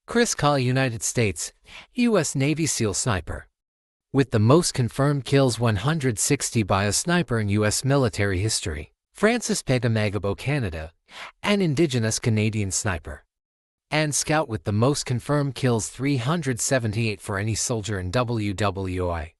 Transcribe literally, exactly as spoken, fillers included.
Chris Kaw, United States, U S Navy SEAL sniper. With the most confirmed kills, one hundred sixty by a sniper in U S military history. Francis Pegahmagabow, Canada, an Indigenous Canadian sniper and scout with the most confirmed kills, three hundred seventy-eight for any soldier in W W I.